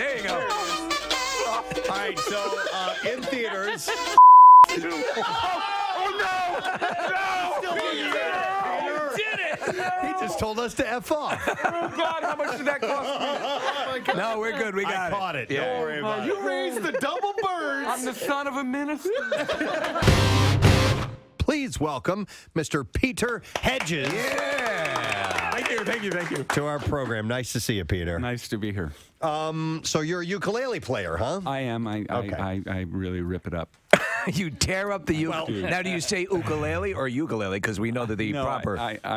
There you go. All right, so in theaters. Oh, no! No! Peter did it! He just told us to F off. Oh, God, how much did that cost me? Oh, my God. No, we're good. We got I caught it. Yeah. Don't worry about You raised the double birds. I'm the son of a minister. Please welcome Mr. Peter Hedges. Yeah. Thank you. To our program. Nice to see you, Peter. Nice to be here. So you're a ukulele player, huh? I am. Okay. I really rip it up. You tear up the ukulele. Now, do you say ukulele or ukulele? Because we know that the proper.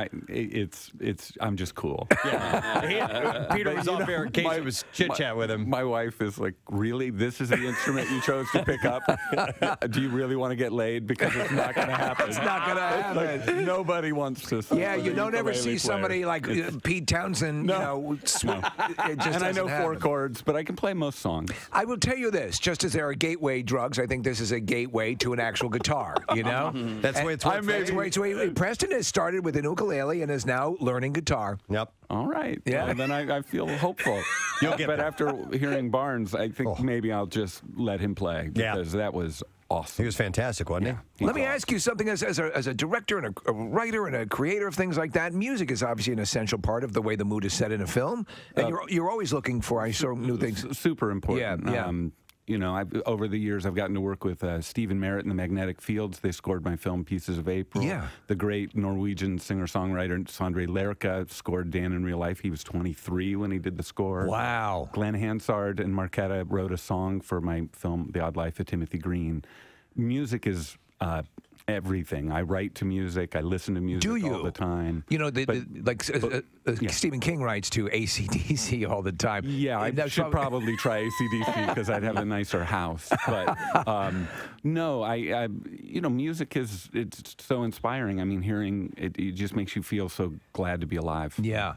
I'm just cool. Yeah. Peter was off air in case it was chit-chat with him. My wife is like, really? This is the instrument you chose to pick up? Do you really want to get laid? Because it's not going to happen. It's not going to happen. Like, nobody wants to. Yeah, you don't ever see somebody like Pete Townsend, No. It just And I know doesn't 4 happen. chords, but I can play most songs. I will tell you this, just as there are gateway drugs, I think this is a gateway to an actual guitar, you know? That's the way it's worked. Preston has started with an ukulele and is now learning guitar. Yep. All right. Yeah. Well, then I feel hopeful. You'll get but there. after hearing Barnes, I think maybe I'll just let him play because that was awesome. He was fantastic, wasn't he? Let me ask you something as a director and a writer and a creator of things like that. Music is obviously an essential part of the way the mood is set in a film. And you're always looking for new things. Super important. Yeah. You know, over the years, I've gotten to work with Stephen Merritt and the Magnetic Fields. They scored my film Pieces of April. Yeah. The great Norwegian singer-songwriter Sondre Lerche scored Dan in Real Life. He was 23 when he did the score. Wow. Glenn Hansard and Marquetta wrote a song for my film The Odd Life of Timothy Green. Music is everything. I write to music. I listen to music all the time. You know, Stephen King writes to AC/DC all the time. Yeah, I should probably try AC/DC because I'd have a nicer house. But no, you know, music it's so inspiring. I mean, hearing it just makes you feel so glad to be alive. Yeah.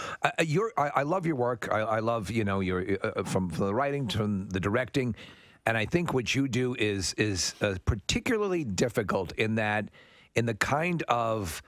I love your work. I love, you know, your from the writing to the directing. And I think what you do is particularly difficult in that, in the kind of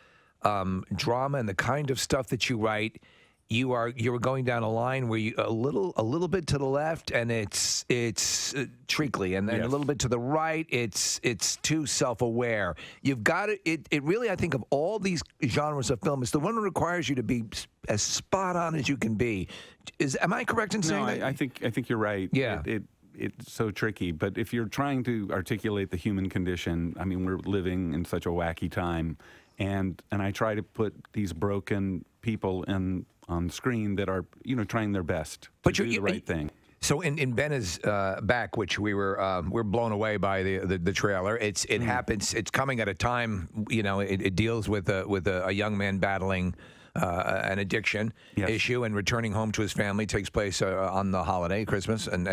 drama and the kind of stuff that you write, you're going down a line where you a little bit to the left and it's treacly, and then a little bit to the right it's too self-aware. You've got it really, I think, of all these genres of film, it's the one that requires you to be as spot on as you can be. Am I correct in saying that? I think you're right. Yeah. It's so tricky, but if you're trying to articulate the human condition, I mean, we're living in such a wacky time, and I try to put these broken people on screen that are, you know, trying their best to do the right thing. So in Ben is Back, which we're blown away by the trailer. It happens. It's coming at a time, you know, it deals with a young man battling an addiction issue and returning home to his family. Takes place on the holiday, Christmas, and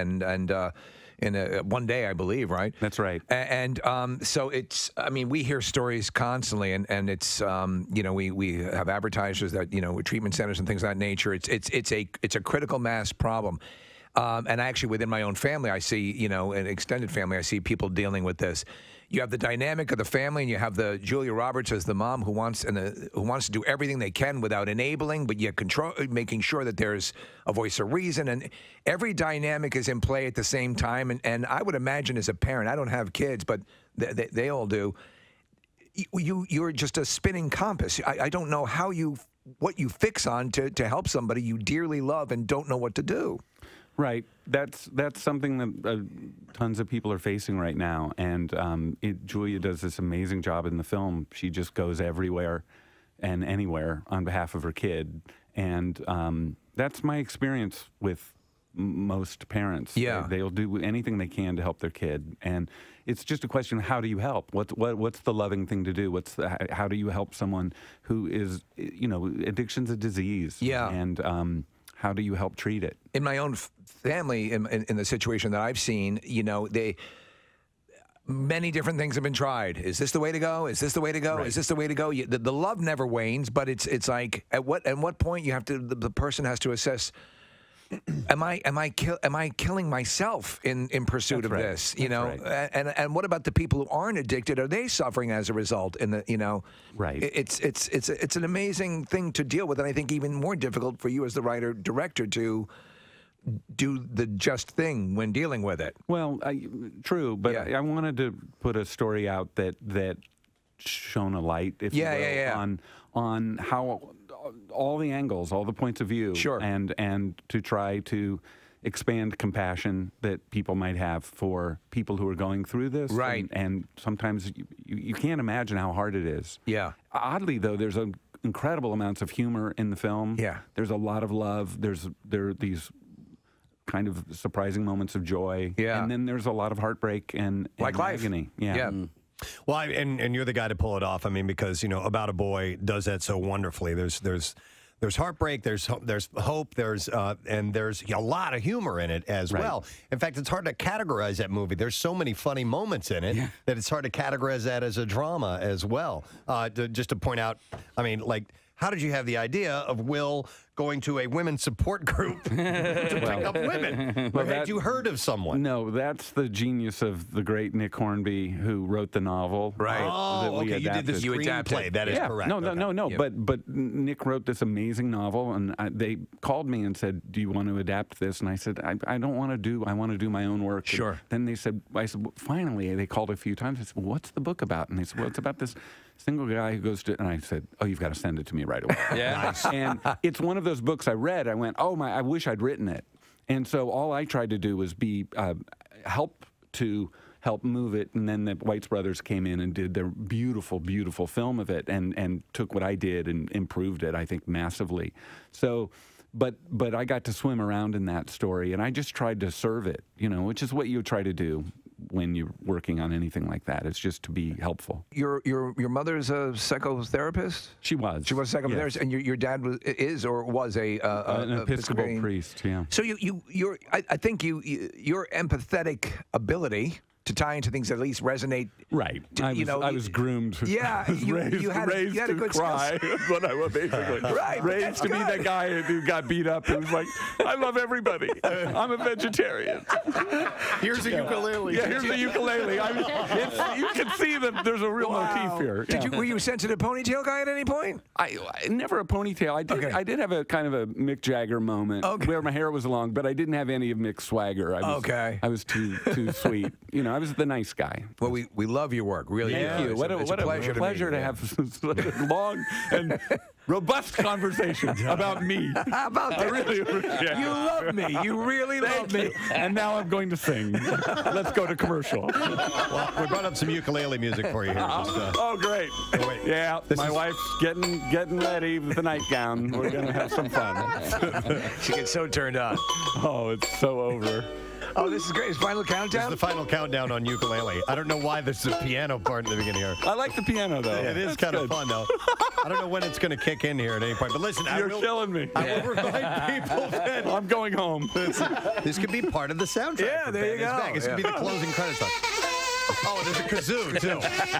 in one day, I believe, right? That's right. And so it's, I mean, we hear stories constantly, and it's, you know, we have advertisers that, you know, treatment centers and things of that nature. It's a critical mass problem. And actually, within my own family, I see, you know, an extended family, I see people dealing with this. You have the dynamic of the family, and you have the Julia Roberts as the mom who wants to do everything they can without enabling, but yet making sure that there's a voice of reason, and every dynamic is in play at the same time. And I would imagine, as a parent, I don't have kids, but they all do. You're just a spinning compass. I don't know what you fix on to help somebody you dearly love and don't know what to do. Right. That's something that tons of people are facing right now. And Julia does this amazing job in the film. She just goes everywhere and anywhere on behalf of her kid. And that's my experience with most parents. Yeah. They'll do anything they can to help their kid. And it's just a question of how do you help? What's the loving thing to do? How do you help someone who is, you know, addiction's a disease. Yeah. And how do you help treat it? In my own family, in the situation that I've seen, you know, many different things have been tried. Is this the way to go? Is this the way to go? Right. Is this the way to go? The love never wanes, but it's like at what point you have to, the person has to assess, am I killing myself in pursuit of this? You know, and what about the people who aren't addicted? Are they suffering as a result? Right. It's an amazing thing to deal with, and I think even more difficult for you as the writer director to do the just thing when dealing with it. Well, true, but Yeah. I wanted to put a story out that shone a light, if you will, on how all the angles, all the points of view, Sure. and to try to expand compassion that people might have for people who are going through this. Right. And sometimes you can't imagine how hard it is. Yeah. Oddly, though, there's incredible amounts of humor in the film. Yeah. There's a lot of love. There are these kind of surprising moments of joy. Yeah. And then there's a lot of heartbreak and Like life. agony. Yeah. Yeah. Well, and you're the guy to pull it off. I mean, because About a Boy does that so wonderfully. There's heartbreak, there's hope, and there's a lot of humor in it as well. In fact, it's hard to categorize that movie. There's so many funny moments in it that it's hard to categorize that as a drama as well. Just to point out, I mean, like, how did you have the idea of Will going to a women's support group to pick up women? Or had you heard of someone? No, that's the genius of the great Nick Hornby, who wrote the novel. Right. Oh, okay. You did the screenplay. That is correct. No. Yep. But Nick wrote this amazing novel, and they called me and said, "Do you want to adapt this?" And I said, "I don't want to do. I want to do my own work." Sure. And then I said, well, finally, they called a few times. I said, "Well, what's the book about?" And they said, "Well, it's about this single guy who goes to," and I said, "Oh, you've got to send it to me right away." Yeah. Nice. And it's one of those books I read. I went, "Oh my! I wish I'd written it." And so all I tried to do was be help move it. And then the Whites brothers came in and did their beautiful, beautiful film of it, and took what I did and improved it, I think, massively. So. But I got to swim around in that story, and I just tried to serve it, which is what you try to do when you're working on anything like that. It's just to be helpful. Your mother's a psychotherapist? She was. She was a psychotherapist, Yes. and your dad was an Episcopal priest. Yeah. So I think your empathetic ability to tie into things that at least resonate. Right. I was groomed. Yeah. You had a good cry. That's what I was basically. Right. Raised to be that guy who got beat up and was like, I love everybody. I'm a vegetarian. Here's a ukulele. Yeah, here's the ukulele. You can see that there's a real motif here. Were you a sensitive ponytail guy at any point? I never a ponytail. I did have a kind of a Mick Jagger moment where my hair was long, but I didn't have any of Mick's swagger. I was too sweet. I was the nice guy. Well, we love your work, really. Thank you. What a pleasure to have a long and robust conversation about me. How about that? You love me. You really love me. And now I'm going to sing. Let's go to commercial. Well, we brought up some ukulele music for you here. Oh, great. Wait. Yeah, my wife's getting ready with the nightgown. We're going to have some fun. She gets so turned on. Oh, it's so over. Oh, this is great. Is final countdown? This is the final countdown on ukulele. I don't know why there's a piano part in the beginning here. I like the piano, though. It is kind of fun, though. I don't know when it's going to kick in here at any point. But listen, You're killing me. I will remind people that I'm going home. this could be part of the soundtrack. Yeah, for there you Ben is go. Back. It's going to be the closing credits song. Oh, there's a kazoo, too.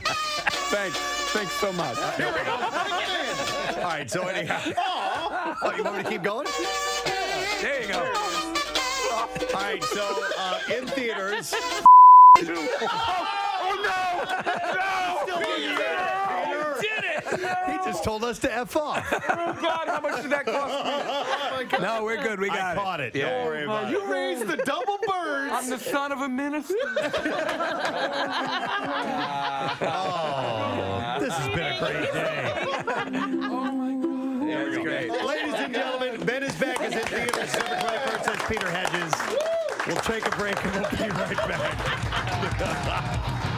Thanks so much. Here we go. All right, so anyhow. Oh, you want me to keep going? There you go. All right, so in theaters. Oh, no! No! Peter did it! He just told us to F off. Oh, God, how much did that cost me? Oh, my God. No, we're good. We got it. I caught it. Yeah. Don't worry about it. You raised the double birds. I'm the son of a minister. Oh, this has been a great day. Oh, my God. Yeah, it's great. Ladies and gentlemen, Ben is Back is in theaters December 21st. That's Peter Hedges. We'll take a break and we'll be right back.